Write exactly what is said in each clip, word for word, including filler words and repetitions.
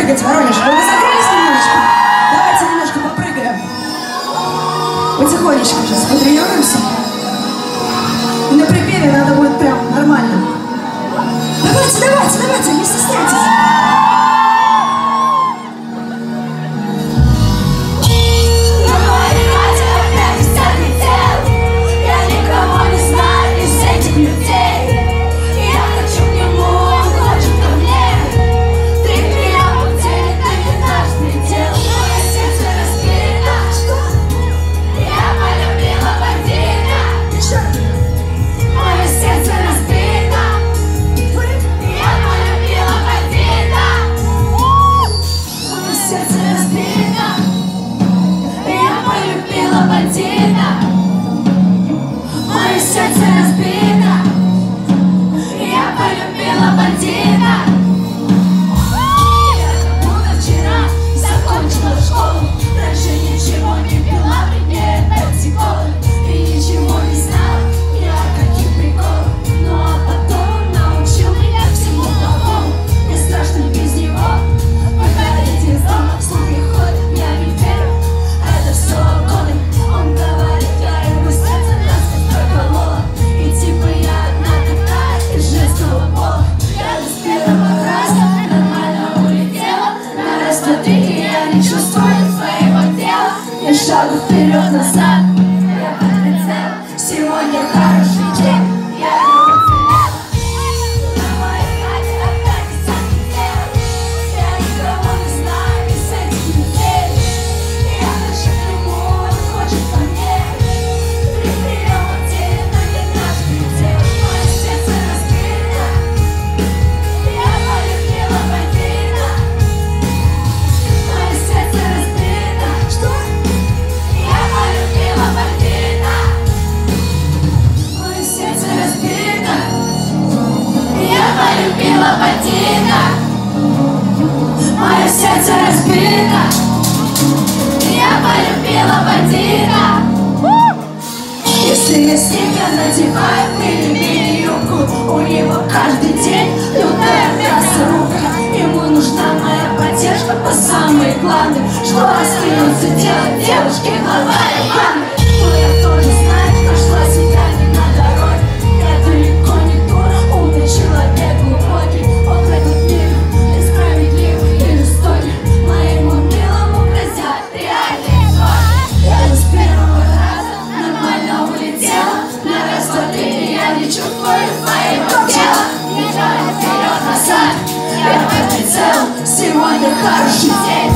прыгать, Воронеж. Вы закрылись немножечко? Давайте немножко попрыгаем. Потихонечку сейчас потренируемся. И на припеве надо будет прям нормально. Давайте, давайте, давайте, не стесняйтесь. Шагу вперед-назад, я под прицел. Сегодня хороший день, я иду вперед. На моей хате опять десятки дел. Я никого не знаю из этих людей. Я хочу к нему, он хочет ко мне. Три приема в день, но не наш предел. Мое сердце разбито, я полюбила бандита. Мое сердце разбито. Что? Я полюбила бандита. Мое сердце разбито. Я полюбила бандита. Мое сердце разбито. Я полюбила бандита. Если я с ним, я надеваю мини юбку. У него каждый день лютая мясорубка. Ему нужна моя поддержка по самой главной. Что остается делать девушке главарь планы? Но я тоже знаю, нашла себя не на дороге. Я далеко не дура, умный человек глубокий. Ох, этот мир несправедливый и жестокий. Моему милому грозят реальные итоги. Я с первого раза нормально улетела. На раз, два, три, я не чувствую своего тела. Не знаю, вперед-назад, я под прицелом. Сегодня хороший день.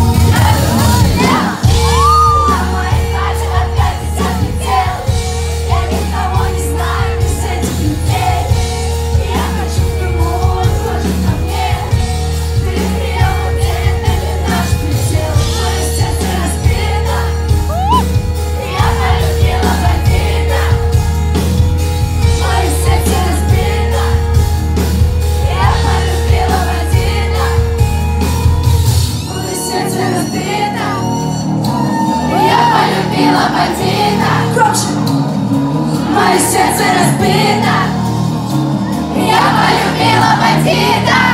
Мое сердце разбито. Я полюбила бандита.